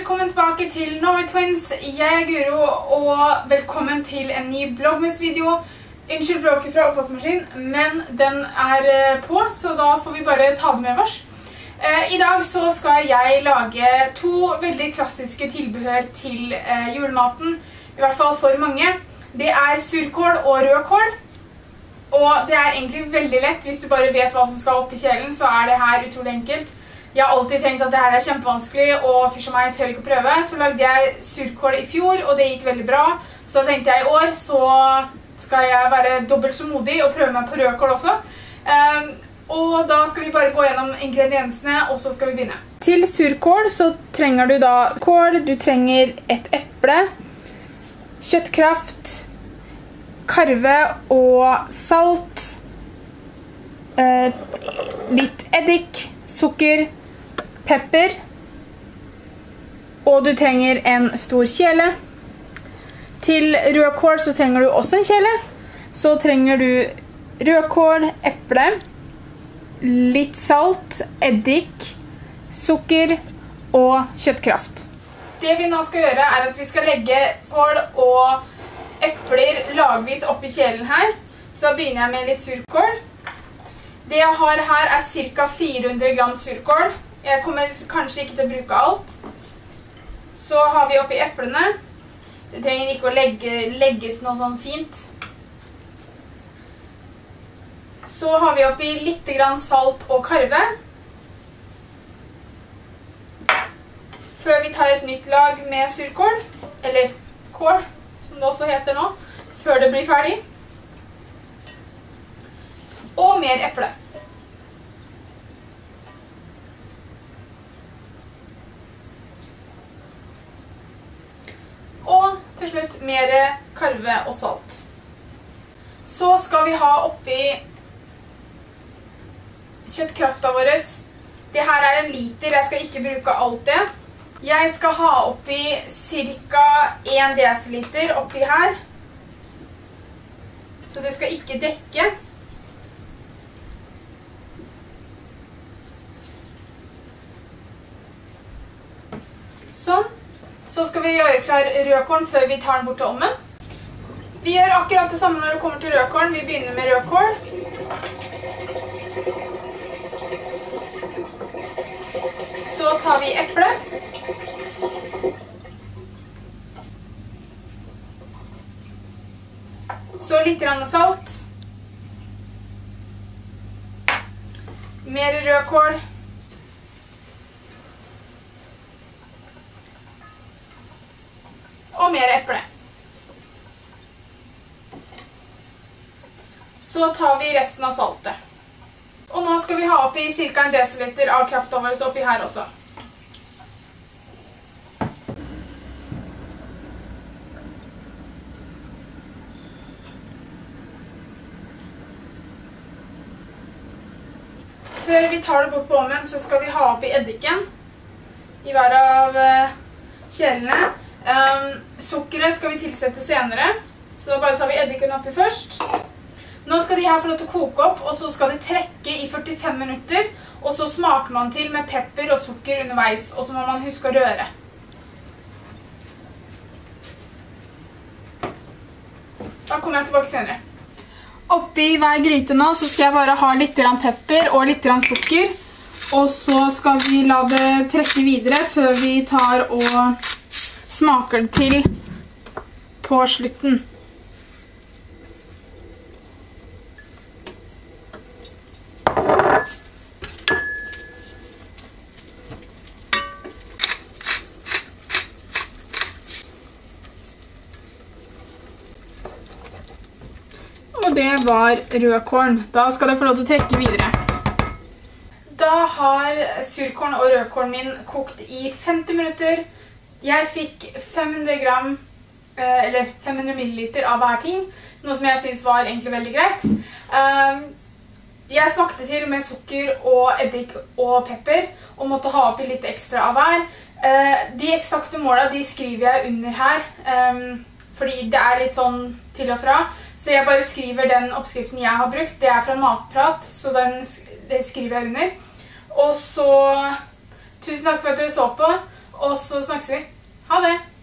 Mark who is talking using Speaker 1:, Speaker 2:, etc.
Speaker 1: velkommen tilbake til Norway Twins. Jeg er Guro, og velkommen til en ny Vlogmas-video. Unnskyld bråket fra oppvaskmaskin, men den er på, så da får vi bare ta det med oss. I dag så skal jeg lage to veldig klassiske tilbehør til julematen, i hvert fall for mange. Det er surkål og rødkål, og det er egentlig veldig lett. Hvis du bare vet hva som skal opp i kjelen, så er det her utrolig enkelt. Jeg har alltid tenkt at det her er kjempevanskelig, og for som meg tør ikke å prøve. Så lagde jeg surkål i fjor, og det gikk veldig bra. Så tenkte jeg i år så skal jeg være dobbelt så modig og prøve meg på rødkål også. Og da skal vi bare gå gjennom ingrediensene, og så skal vi begynne. Til surkål så trenger du da kål, du trenger et eple, kjøttkraft, karve og salt, litt eddik, sukker, pepper, og du trenger en stor kjele. Til rødkål så trenger du også en kjele. Så trenger du rødkål, eple, litt salt, eddik, sukker og kjøttkraft. Det vi nå skal gjøre er at vi skal legge kål og epler lagvis oppi kjelen her. Så da begynner jeg med litt surkål. Det jeg har her er ca. 400 gram surkål. Jeg kommer kanskje ikke til å bruke alt. Så har vi oppi eplene. Det trenger ikke å legges noe sånn fint. Så har vi oppi litt grann salt og karve. Før vi tar et nytt lag med surkål, eller kål, som det også heter nå, før det blir ferdig. Og mer eple. Og til slutt mer karve og salt. Så skal vi ha oppi kjøttkrafta vår. Det her er 1 liter, jeg skal ikke bruke alt det. Jeg skal ha oppi ca. 1 dl oppi her. Så det skal ikke dekke. Sånn. Så skal vi gjøre klar rødkålen før vi tar den bort til ovnen. Vi gjør akkurat det samme når det kommer til rødkålen. Vi begynner med rødkål. Så tar vi eple. Så litt grann salt. Mer rødkål. Og mer eple. Så tar vi resten av saltet. Og nå skal vi ha oppi ca. 1 dl av krafta vår oppi her også. Før vi tar det bort på ovnen, så skal vi ha oppi eddiken i hver av kjelene. Sukkeret skal vi tilsette senere, så da bare tar vi eddiken oppi først. Nå skal de her få lov til å koke opp, og så skal det trekke i 45 minutter, og så smaker man til med pepper og sukker underveis, og så må man huske å røre. Da kommer jeg tilbake senere. Oppi hver gryte nå så skal jeg bare ha litt pepper og litt sukker, og så skal vi la det trekke videre før vi tar og smaker det til på slutten. Og det var rødkålen. Da skal det få lov til å trekke videre. Da har surkålen og rødkålen min kokt i 50 minutter. Jeg fikk 500 milliliter av hver ting, noe som jeg synes var egentlig veldig greit. Jeg smakte til med sukker og eddik og pepper, og måtte ha oppi litt ekstra av hver. De eksakte målene de skriver jeg under her, fordi det er litt sånn til og fra. Så jeg bare skriver den oppskriften jeg har brukt. Det er fra Matprat, så den skriver jeg under. Og så, tusen takk for at dere så på. og så snakkes vi. Ha det!